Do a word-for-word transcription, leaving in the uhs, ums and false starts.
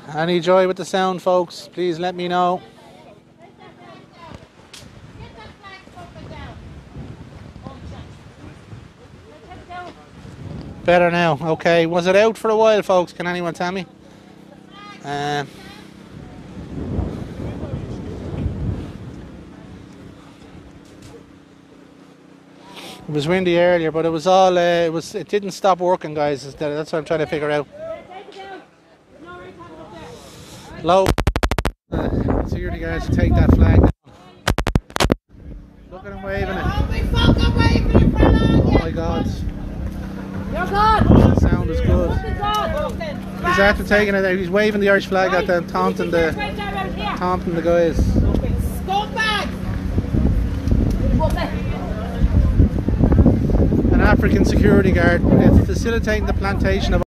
Any joy with the sound, folks? Please let me know. Better now. Okay. Was it out for a while, folks? Can anyone tell me? Um, it was windy earlier, but it was all. Uh, it was. It didn't stop working, guys. That's what I'm trying to figure out. Low. Uh, security guards take that flag down. Look at him waving it. Oh my God. You're good. The sound is good. He's after taking it out. He's waving the Irish flag at them, taunting the, taunting the guys. Scumbag! An African security guard is facilitating the plantation of